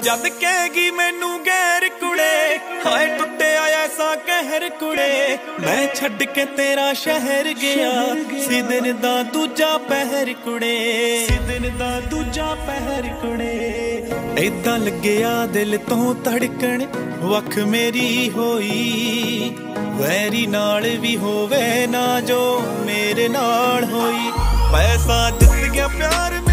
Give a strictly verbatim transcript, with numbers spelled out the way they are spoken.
जद कहेगी मैनू गैर कुड़े हाय टुटिया ऐसा कहर कुड़े मैं छड्ड के तेरा शहर गया सी दिन दा दूजा पहर कुड़े सी दिन दा दूजा पहर कुड़े ऐदां लग्गिया दिल तो धड़कन वख मेरी होई वैरी नाल भी होवे ना जो मेरे नाल होई पैसा जित गया प्यार